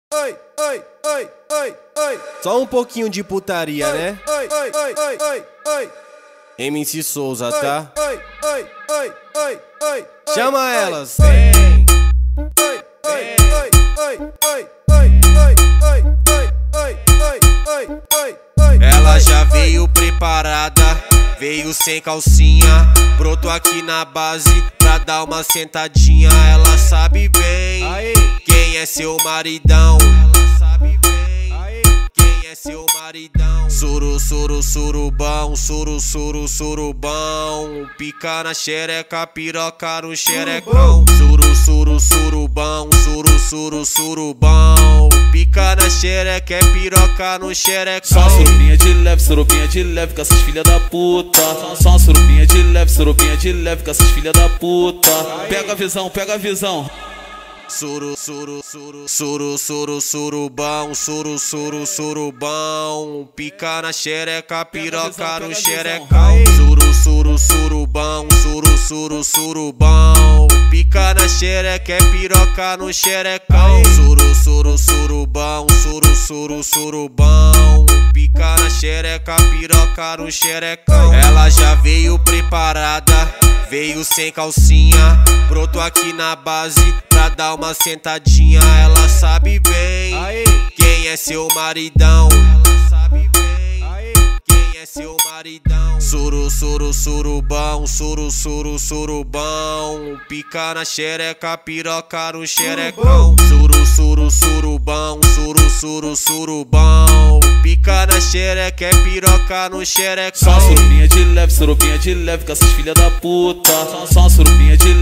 oi, oi, oi, oi, oi. Só um pouquinho de putaria, né? Oi, oi, oi, oi, oi, oi. MC Souza, tá? Oi, oi, oi, oi, oi. Chama elas. Oi, Vem. oi, oi, oi, oi, oi, oi, oi, oi, oi, oi, oi, oi, oi. Ela já veio preparada, veio sem calcinha. Brotou aqui na base pra dar uma sentadinha. Ela sabe bem quem é seu maridão. Ela sabe bem quem é seu maridão. Suru, suru, surubão, suru, suru, surubão. Pica na xereca, piroca no xerecão. Suru, suru, surubão, suru, suru, surubão. Pica na xereca, é piroca no xerecão. Só uma surubinha de leve com essas filha da puta. Só uma surubinha de leve com essas filha da puta. Pega a visão, pega a visão. Suru, suru, suru, suru, suru, surubão, suru, suru, surubão. Pica na xereca, piroca no xerecão. Suru, suru, surubão, suru, suru, surubão. Pica na xereca, é piroca no xerecão. Suru, suru, surubão, suru, suru, surubão. Pica na xereca, piroca no xerecão. Ela já veio preparada, veio sem calcinha. Brotou aqui na base pra dar uma sentadinha. Ela sabe bem quem é seu maridão. Ela sabe bem quem é seu maridão. Suru, suru, surubão, suru, suru, surubão. Pica na xereca, piroca no xerecão. Suru, suru, surubão, suru, suru, surubão. Pica na xereca, é piroca no xerecão. Só uma surubinha de leve com essas filha da puta. Só uma surubinha de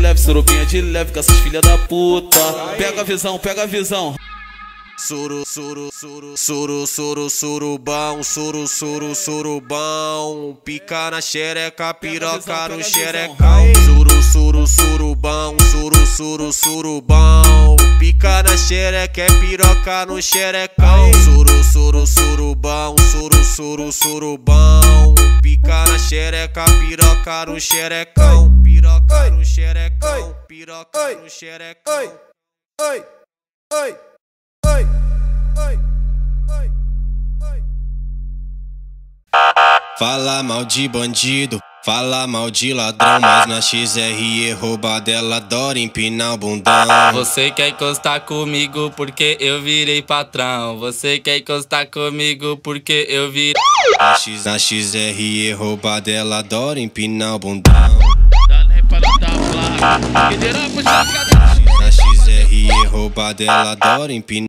leve com essas filha da puta. Pega a visão, pega a visão. Suru, suru, suru, suru, suru, surubão, suru, suru, surubão. Pica na xereca, piroca no xerecão. Suru, suru, surubão, suru, suru, surubão. Pica na xereca, é piroca no xerecão. Suru, suru, surubão, suru, suru, surubão. Pica na xereca, piroca no xerecão. Piroca no xerecão, piroca no xerecão. Oi, oi, oi, oi, oi, oi, oi. Fala mal de bandido, fala mal de ladrão, mas na XRE roubada ela adora empinar o bundão. Você quer encostar comigo porque eu virei patrão. Você quer encostar comigo porque eu virei. Na XRE roubada ela adora empinar o bundão. Na XRE roubada ela adora empinar.